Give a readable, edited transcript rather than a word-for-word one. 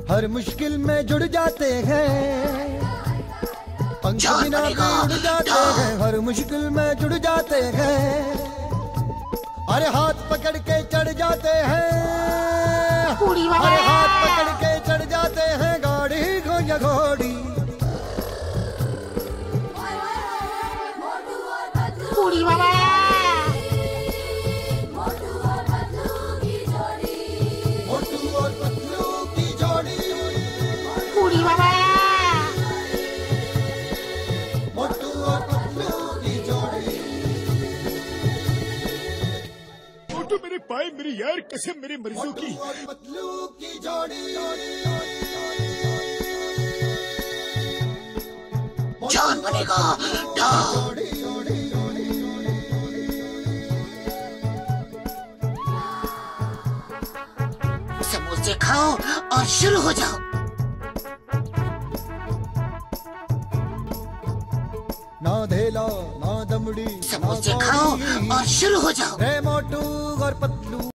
हर मुश्किल में जुड़ जाते हैं, पंख बिना भी उड़ जाते हैं, हर मुश्किल में जुड़ जाते हैं। अरे हाथ पकड़ के चढ़ जाते हैं, अरे हाथ पकड़ के चढ़ जाते हैं, गाड़ी को या घोड़ी। बाबा मोटू और पतलू की जोड़ी, मोटू और पतलू की जोड़ी, बाबा मोटू और पतलू की जोड़ी। मोटू मेरे पाए मेरी यार कसम मेरे मरीजों की। मोटू और पतलू की जोड़ी, जान बनेगा समोसे खाओ और शुरू हो जाओ। ना धेला ना दमड़ी, समोसे खाओ और शुरू हो जाओ। रे मोटू और पतलू।